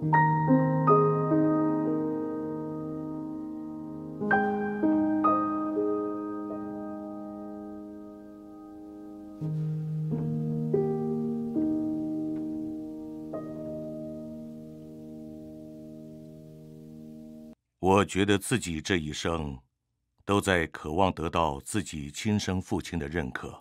我觉得自己这一生都在渴望得到自己亲生父亲的认可。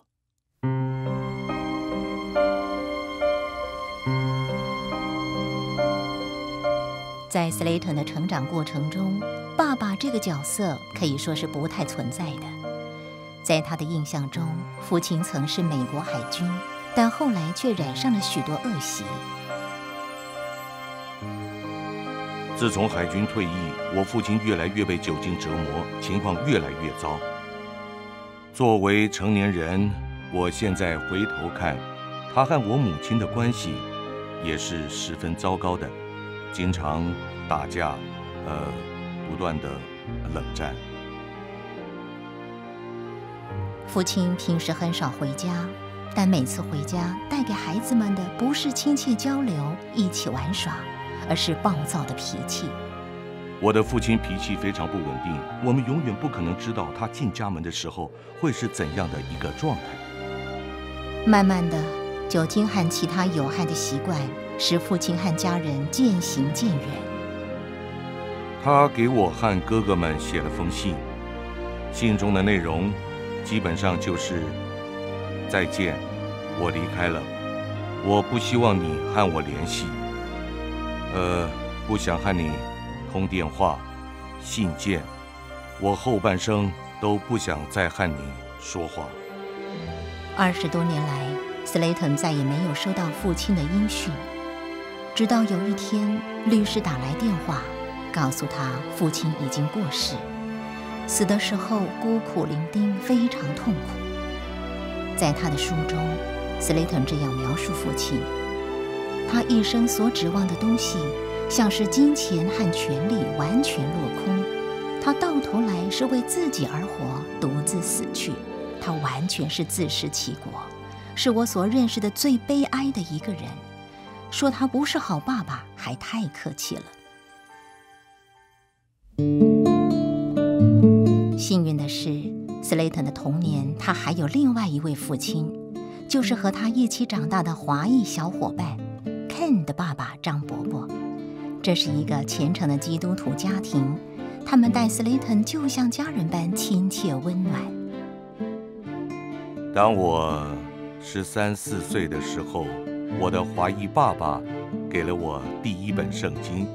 在斯雷腾的成长过程中，爸爸这个角色可以说是不太存在的。在他的印象中，父亲曾是美国海军，但后来却染上了许多恶习。 自从海军退役，我父亲越来越被酒精折磨，情况越来越糟。作为成年人，我现在回头看，他和我母亲的关系也是十分糟糕的，经常打架，不断的冷战。 父亲平时很少回家，但每次回家带给孩子们的不是亲切交流、一起玩耍，而是暴躁的脾气。 我的父亲脾气非常不稳定，我们永远不可能知道他进家门的时候会是怎样的一个状态。 慢慢的，酒精和其他有害的习惯使父亲和家人渐行渐远。 他给我和哥哥们写了封信，信中的内容基本上就是再见，我离开了，我不希望你和我联系，不想和你通电话、信件，我后半生都不想再和你说话。 20多年来，斯雷腾再也没有收到父亲的音讯，直到有一天，律师打来电话，告诉他父亲已经过世，死的时候孤苦伶仃，非常痛苦。在他的书中，斯雷腾这样描述父亲：他一生所指望的东西，像是金钱和权力，完全落空。他到头来是为自己而活，独自死去。他完全是自食其果，是我所认识的最悲哀的一个人。说他不是好爸爸，还太客气了。幸运的是，斯雷腾的童年，他还有另外一位父亲，就是和他一起长大的华裔小伙伴 Ken 的爸爸张伯伯。这是一个虔诚的基督徒家庭，他们待斯雷腾就像家人般亲切温暖。 当我13、14岁的时候，我的华裔爸爸给了我第一本圣经。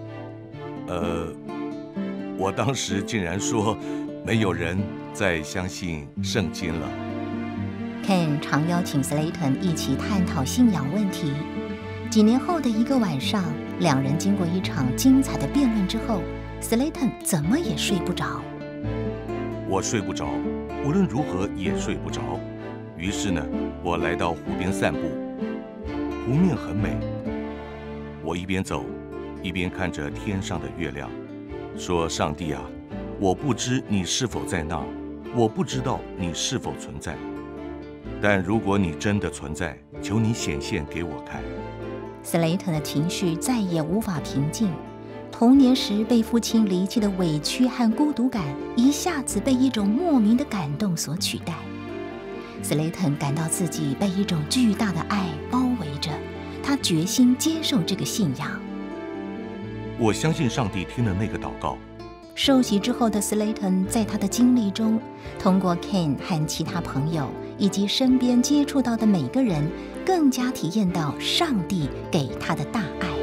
我当时竟然说，没有人再相信圣经了。 Ken 常邀请斯雷腾一起探讨信仰问题。几年后的一个晚上，两人经过一场精彩的辩论之后，斯雷腾怎么也睡不着。 我睡不着，无论如何也睡不着。于是呢，我来到湖边散步，湖面很美。我一边走，一边看着天上的月亮，说：“上帝啊，我不知你是否在那，我不知道你是否存在。但如果你真的存在，求你显现给我看。” 斯雷腾的情绪再也无法平静，童年时被父亲离弃的委屈和孤独感，一下子被一种莫名的感动所取代。斯雷腾感到自己被一种巨大的爱包围着，他决心接受这个信仰。 我相信上帝听了那个祷告。 受洗之后的斯雷腾，在他的经历中，通过 Ken 和其他朋友以及身边接触到的每个人，更加体验到上帝给他的大爱。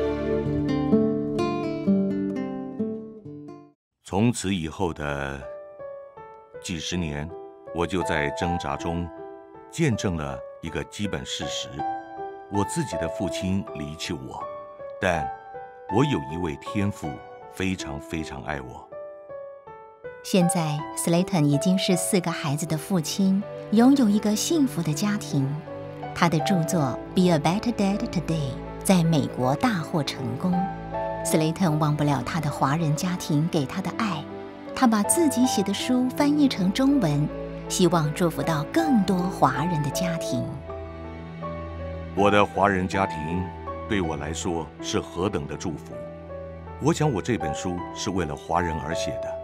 从此以后的几十年，我就在挣扎中见证了一个基本事实：我自己的父亲离弃我，但我有一位天父非常非常爱我。 现在，斯雷腾已经是4个孩子的父亲，拥有一个幸福的家庭。他的著作《Be a Better Dad Today》在美国大获成功。斯雷腾忘不了他的华人家庭给他的爱，他把自己写的书翻译成中文，希望祝福到更多华人的家庭。 我的华人家庭对我来说是何等的祝福！ 我想我这本书是为了华人而写的，